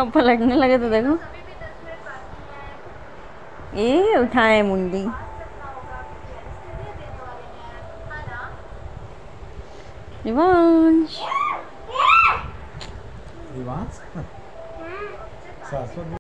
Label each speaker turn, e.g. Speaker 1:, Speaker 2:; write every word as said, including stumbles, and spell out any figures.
Speaker 1: अब पलटने लगे तो देखो, ये उठाए मुंडी। रिवांश
Speaker 2: रिवांश शाश्वत